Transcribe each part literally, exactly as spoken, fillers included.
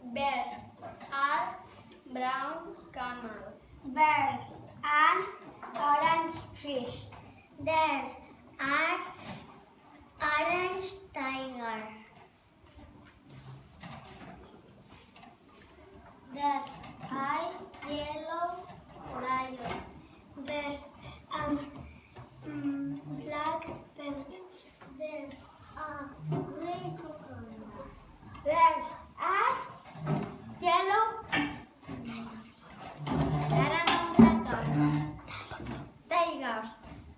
Bears are brown camel. Bears are orange fish. Bears are orange tiger. There are yellow lion. Bears um, um black penguins. There's a green crocodile. Bears are yellow tigers.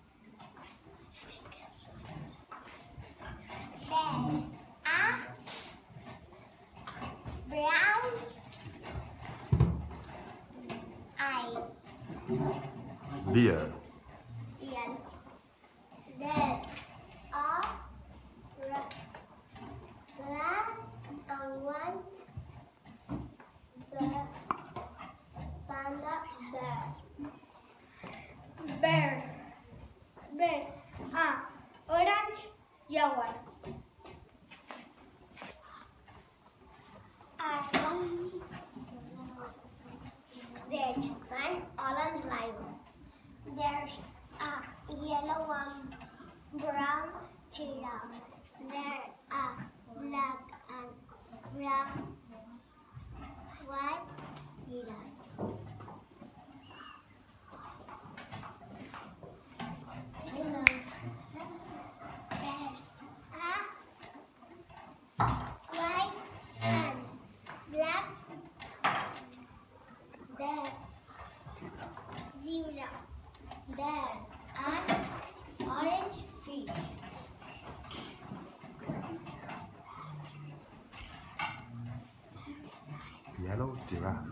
Bears are brown eye. Deer. Yes. There are black and white bear, panda bear. Bear, bear, ah, orange, yellow. Um, There's one orange lion. there's a yellow one, brown giraffe. There are black and brown, white giraffe. Bears are white and black. There, zebra. There's an orange fish. Yellow giraffe.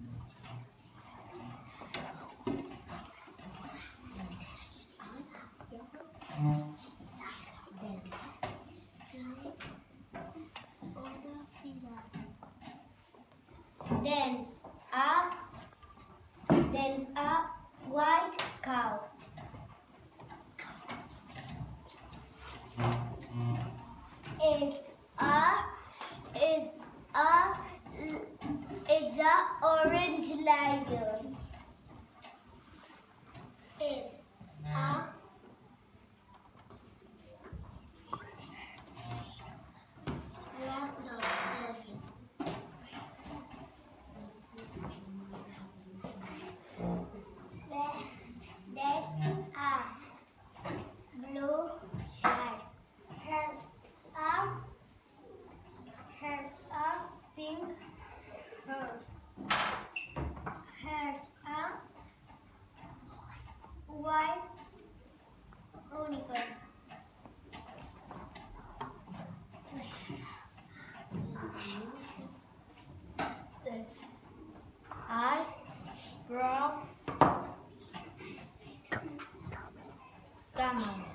There's a there's a white cow. It's a it's a it's a orange lion. It's a black dolphin. There's a blue shark. Has a has a pink horse. Has a white unicorn. I brown camel.